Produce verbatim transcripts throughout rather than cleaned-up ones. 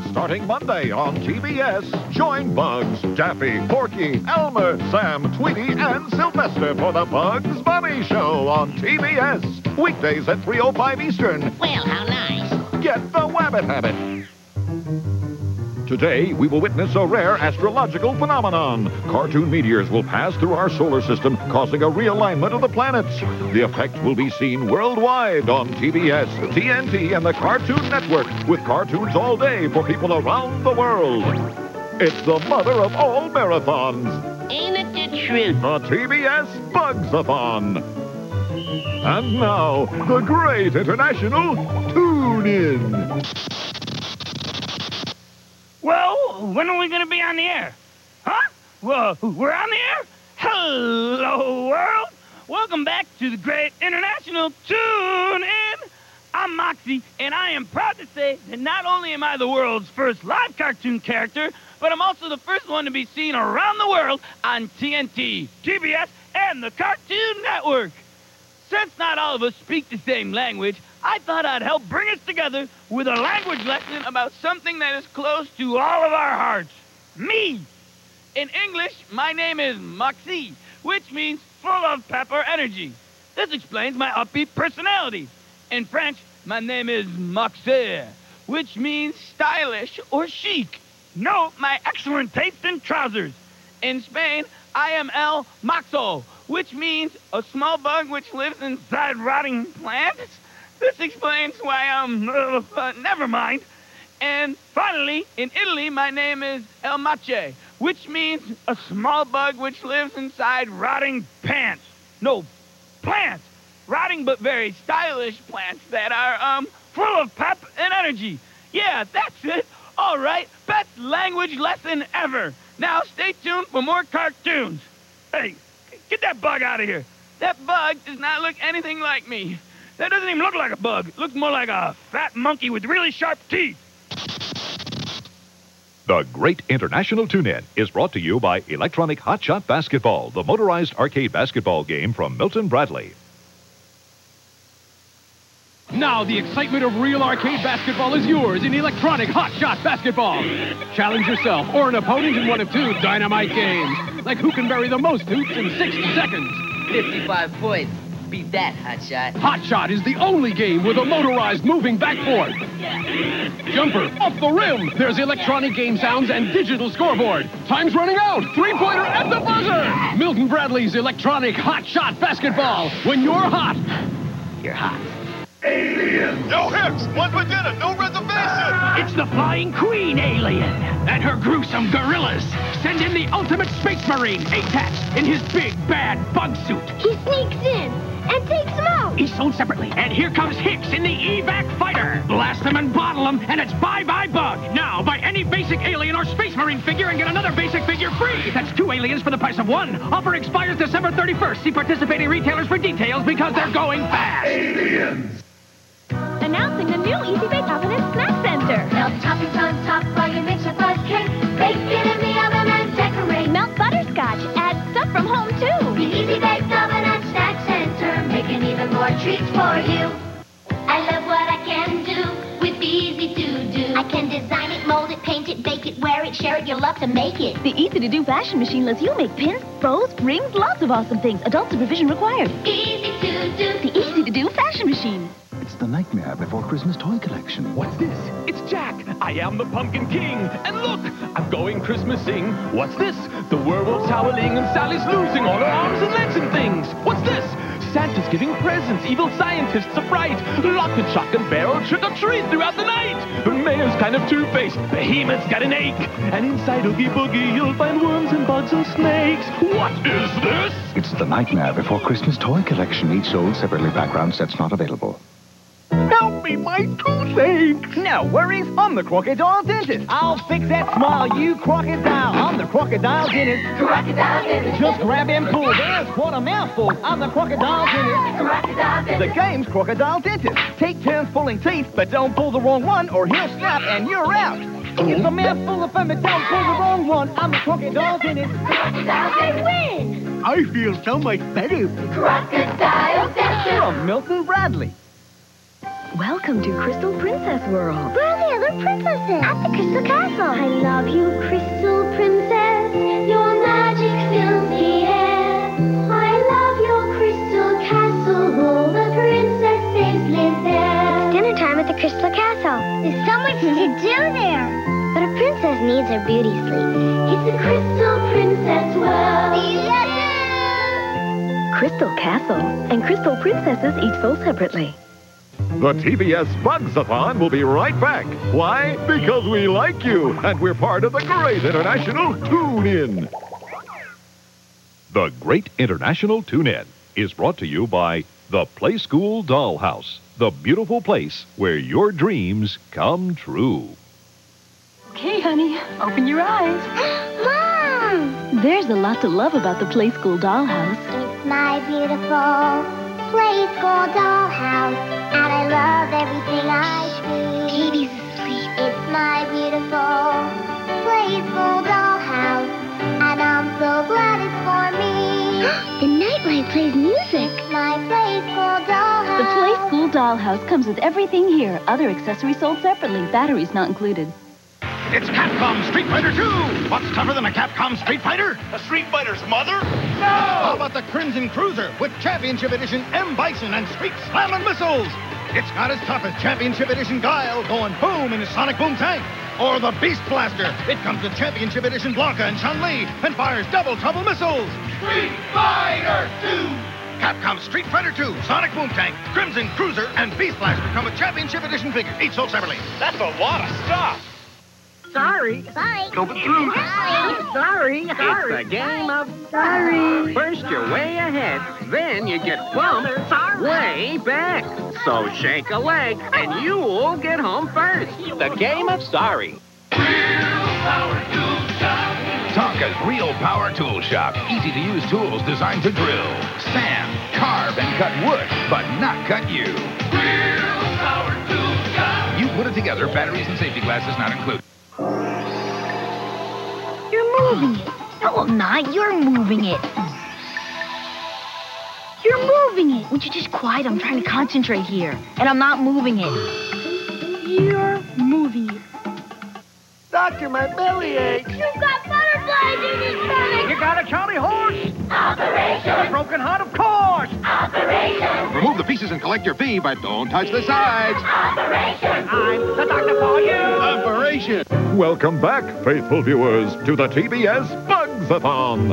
starting Monday on T B S. Join Bugs, Daffy, Porky, Elmer, Sam, Tweety, and Sylvester for the Bugs Bunny Show on T B S. Weekdays at three oh five Eastern. Well, how nice. Get the Wabbit Habit. Today, we will witness a rare astrological phenomenon. Cartoon meteors will pass through our solar system, causing a realignment of the planets. The effect will be seen worldwide on T B S, T N T, and the Cartoon Network, with cartoons all day for people around the world. It's the mother of all marathons. Ain't it the truth? The T B S Bugs-a-thon. And now, the great international Tune-In. Well, when are we going to be on the air? Huh? Well, we're on the air? Hello, world. Welcome back to the great international Tune-In. I'm Moxie, and I am proud to say that not only am I the world's first live cartoon character, but I'm also the first one to be seen around the world on T N T, T B S, and the Cartoon Network. Since not all of us speak the same language, I thought I'd help bring us together with a language lesson about something that is close to all of our hearts. Me. In English, my name is Moxie, which means full of pepper energy. This explains my upbeat personality. In French, my name is Moxie, which means stylish or chic. Note my excellent taste in trousers. In Spain, I am El Moxo, which means a small bug which lives inside rotting plants. This explains why I'm... Uh, uh, never mind. And finally, in Italy, my name is El Mache, which means a small bug which lives inside rotting pants. No, plants. Rotting but very stylish plants that are, um, full of pep and energy. Yeah, that's it. All right, best language lesson ever. Now stay tuned for more cartoons. Hey, get that bug out of here. That bug does not look anything like me. That doesn't even look like a bug. It looks more like a fat monkey with really sharp teeth. The Great International Tune-In is brought to you by Electronic Hot Shot Basketball, the motorized arcade basketball game from Milton Bradley. Now the excitement of real arcade basketball is yours in Electronic Hot Shot Basketball. Challenge yourself or an opponent in one of two dynamite games, like who can bury the most hoops in sixty seconds. fifty-five points. Beat that, Hot Shot. Hot Shot is the only game with a motorized moving backboard. Jumper, off the rim. There's electronic game sounds and digital scoreboard. Time's running out. Three-pointer at the buzzer. Milton Bradley's Electronic Hot Shot Basketball. When you're hot, You're hot. Alien! No hits! One for dinner, no reservation! it's the Flying Queen alien and her gruesome gorillas. Send in the ultimate space marine, A-Tax, in his big, bad bug suit. He sneaks in and takes them out. He's sold separately. And here comes Hicks in the evac fighter. Blast them and bottle them, and it's bye-bye bug. Now, buy any basic alien or space marine figure and get another basic figure free. That's two aliens for the price of one. Offer expires December thirty-first. See participating retailers for details because they're going fast. Aliens! Announcing the new Easy Bake Oven and Snack Center. Melt toppings on top while you mix your fudge cake. Bake it in the oven and decorate. Melt butterscotch. Add stuff from home, too. The Easy Bake Oven and Snack Center, making even more treats for you. I love what I can do with Easy to Do. I can design it, mold it, paint it, bake it, wear it, share it. You'll love to make it. The Easy to Do fashion machine lets you make pins, bows, rings, lots of awesome things. Adult supervision required. Easy to Do. The Easy to Do fashion machine. It's the Nightmare Before Christmas toy collection. What's this? It's Jack. I am the Pumpkin King. And look, I'm going Christmasing. What's this? The werewolf's howling and Sally's losing all her arms and legs and things. What's this? Santa's giving presents. Evil scientists are bright. Lock and shock and barrel trick or treat throughout the night. The mayor's kind of two-faced. Behemoth's got an ache. And inside Oogie Boogie, you'll find worms and bugs and snakes. What is this? It's the Nightmare Before Christmas toy collection, each sold separately. Background sets not available. Help me, my toothache! No worries, I'm the crocodile dentist. I'll fix that smile, you crocodile. I'm the crocodile dentist. Crocodile dentist. Just grab and pull. There's what a mouthful. I'm the crocodile dentist. Crocodile dentist. The game's crocodile dentist. Take turns pulling teeth, but don't pull the wrong one or he'll snap and you're out. It's a mouthful of fun, but don't pull the wrong one. I'm the crocodile dentist. Crocodile dentist. Win! I feel so much better. Crocodile dentist. From Milton Bradley. Welcome to Crystal Princess World. Where are the other princesses? At the Crystal Castle. I love you, Crystal Princess. Your magic fills the air. I love your Crystal Castle. All the princesses live there. It's dinner time at the Crystal Castle. There's so much to do there. But a princess needs her beauty sleep. It's a Crystal Princess World. Yes! Crystal Castle and Crystal Princesses each sold separately. The T B S Bugs-a-thon will be right back. Why? Because we like you, and we're part of the Great International Tune-In. The Great International Tune-In is brought to you by the Play School Dollhouse, the beautiful place where your dreams come true. Okay, honey, open your eyes. Mom! There's a lot to love about the Play School Dollhouse. It's my beautiful Play School Dollhouse, and I love everything I see. Baby's asleep. It's my beautiful Play School Dollhouse, and I'm so glad it's for me. The nightlight plays music. It's my Play School Dollhouse. The Play School Dollhouse comes with everything here. Other accessories sold separately. Batteries not included. It's Capcom Street Fighter two! What's tougher than a Capcom Street Fighter? A Street Fighter's mother? No! How about the Crimson Cruiser with Championship Edition M. Bison and Street Slammin' missiles? It's not as tough as Championship Edition Guile going boom in his Sonic Boom tank. Or the Beast Blaster. It comes with Championship Edition Blanca and Chun-Li and fires double trouble missiles. Street Fighter two! Capcom Street Fighter two, Sonic Boom Tank, Crimson Cruiser, and Beast Blaster come with Championship Edition figures, each sold separately. That's a lot of stuff. Sorry. Sorry. Go through. Sorry. Sorry. It's the game of Sorry. First you're way ahead, then you get bumped Sorry. way back. So shake a leg and you'll get home first. The game of sorry. Tonka's Real Power Tool Shop. Easy-to-use tools designed to drill, sand, carve, and cut wood, but not cut you. Real Power Tool Shop. You put it together, batteries and safety glasses not included. You're moving it. No, I'm not. You're moving it. You're moving it. Would you just quiet? I'm trying to concentrate here. And I'm not moving it. You're moving it. Doctor, my belly aches. You've got butterflies in your stomach. You got a county horse? Operation. A broken heart, of course. Operation. Remove the pieces and collect your fee, but don't touch the sides. Operation. I'm the doctor for you. Operation. Welcome back, faithful viewers, to the T B S Bugs-a-thon.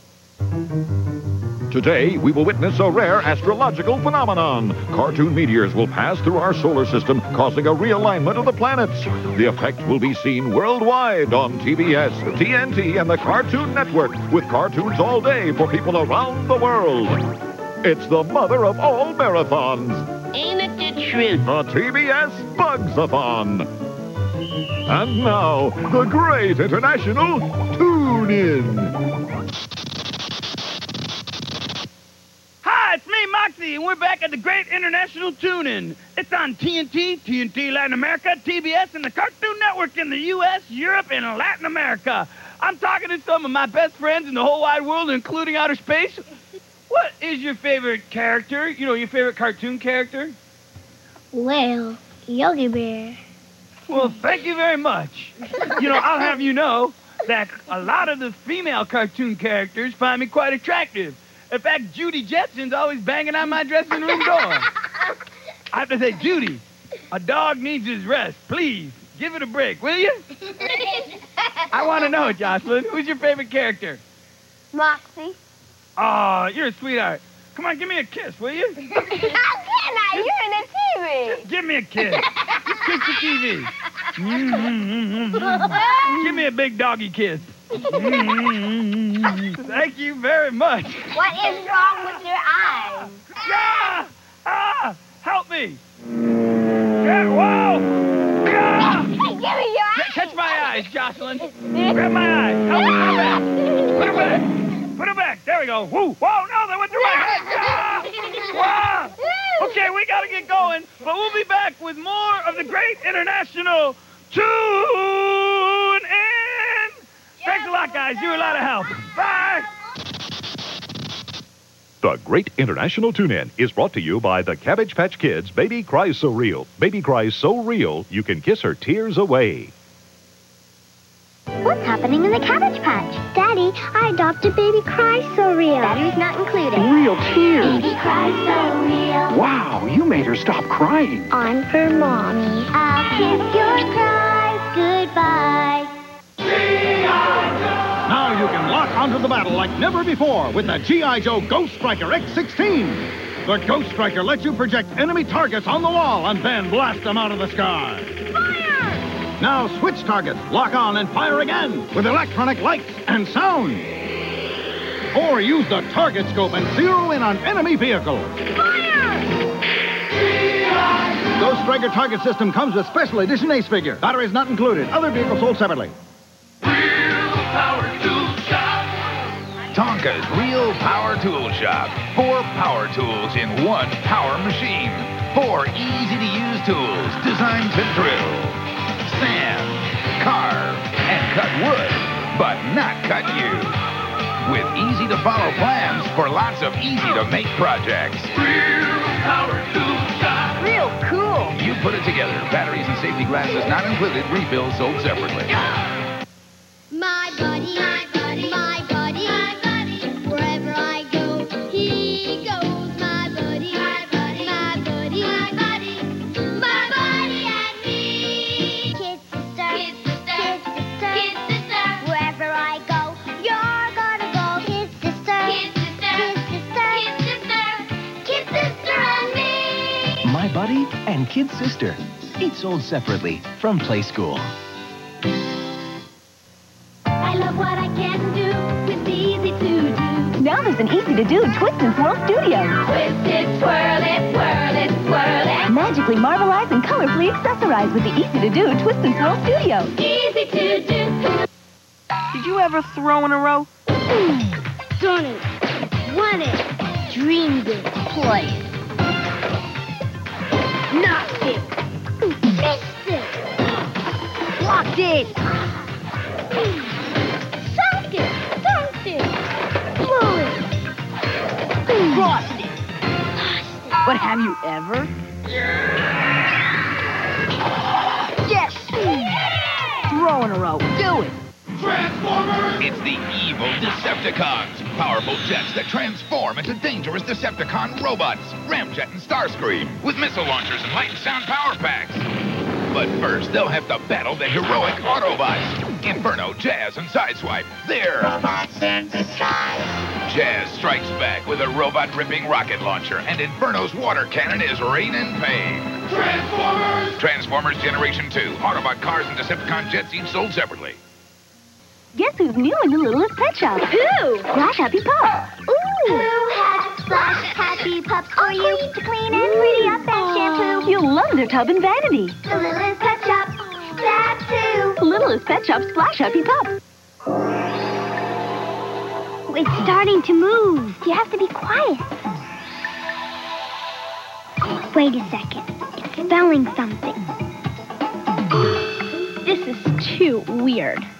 Today, we will witness a rare astrological phenomenon. Cartoon meteors will pass through our solar system, causing a realignment of the planets. The effect will be seen worldwide on T B S, T N T, and the Cartoon Network, with cartoons all day for people around the world. It's the mother of all marathons. Ain't it the truth? The T B S Bugs-a-thon. And now, the Great International Tune-In. Hi, it's me, Moxie, and we're back at the Great International Tune-In. It's on T N T, T N T Latin America, T B S, and the Cartoon Network in the U S, Europe, and Latin America. I'm talking to some of my best friends in the whole wide world, including outer space. What is your favorite character? You know, your favorite cartoon character? Well, Yogi Bear. Well, thank you very much. You know, I'll have you know that a lot of the female cartoon characters find me quite attractive. In fact, Judy Jetson's always banging on my dressing room door. I have to say, Judy, a dog needs his rest. Please, give it a break, will you? I want to know, Jocelyn, who's your favorite character? Moxie. Oh, you're a sweetheart. Come on, give me a kiss, will you? How can I? You're in the T V. Just give me a kiss. Just kiss the T V. Mm-hmm. Give me a big doggy kiss. Mm-hmm. Thank you very much. What is wrong with your eyes? Ah! Ah! Help me! Yeah, whoa! Ah! Hey, give me your eyes! Catch my eyes, Jocelyn. Grab my eyes. Help me put them back. Put them back. Put them back. There we go. Woo! Whoa, no, they went through my head. Ah! Wow! Okay, we gotta get going, but we'll be back with more of the Great International Tune In. Thanks a lot, guys. You were a lot of help. Bye. The Great International Tune-In is brought to you by the Cabbage Patch Kids Baby Cries So Real. Baby cries so real, you can kiss her tears away. What's happening in the Cabbage Patch? Daddy, I adopted Baby Cry So Real. Batteries not included. Real tears. Baby Cry So Real. Wow, you made her stop crying. I'm for Mommy. I'll kiss your cries goodbye. Now you can lock onto the battle like never before with the G I. Joe Ghost Striker X sixteen. The Ghost Striker lets you project enemy targets on the wall and then blast them out of the sky. Fire! Now switch targets, lock on, and fire again with electronic lights and sound. Or use the target scope and zero in on enemy vehicles. Fire! Ghost Striker target system comes with special edition ace figure. Batteries not included. Other vehicles sold separately. Power Tool Shop. Tonka's Real Power Tool Shop. Four power tools in one power machine. Four easy-to-use tools designed to drill, sand, carve, and cut wood, but not cut you. With easy-to-follow plans for lots of easy-to-make projects. Real Power Tool Shop. Real cool. You put it together. Batteries and safety glasses not included. Refills sold separately. My buddy, my buddy, my buddy, my buddy. Wherever I go, he goes. My buddy, my buddy, my buddy, my buddy, my buddy and me. Kid sister, kid sister, kid sister, kid sister. Wherever I go, you're gonna go. Kid sister, kid sister, kid sister, kid sister, kid sister and me. My Buddy and Kid Sister. Each sold separately from Play School. I love what I can do with easy to do. Now there's an easy-to-do Twist and Swirl Studio. Twist it, twirl it, whirl it, swirl it. Magically marbleize and colorfully accessorize with the easy-to-do Twist and Swirl Studio. Easy to do. Did you ever throw in a row? Done it. Won it. Dreamed it. Play it. Knocked it. Missed it. Blocked it. Sunk it. Dunked it. Blew it. Crossed it. Lost it. But have you ever? Yes. Throw in a row. Do it. Transformers! It's the evil Decepticons. Powerful jets that transform into dangerous Decepticon robots. Ramjet and Starscream with missile launchers and light and sound power packs. But first, they'll have to battle the heroic Autobots. Inferno, Jazz, and Sideswipe. They're... Jazz strikes back with a robot-ripping rocket launcher, and Inferno's water cannon is raining pain. Transformers! Transformers Generation two. Autobot cars and Decepticon jets each sold separately. Guess who's new in the Littlest Pet Shop? Who? Splash Happy Pups. Ooh. Who has Splash Happy Pups for you? Clean to clean and pretty up and shampoo. You'll love their tub and vanity. The Littlest Pet Shop. That too. Littlest Pet Shop Splash Happy Pups. It's starting to move. You have to be quiet. Wait a second. It's spelling something. This is too weird.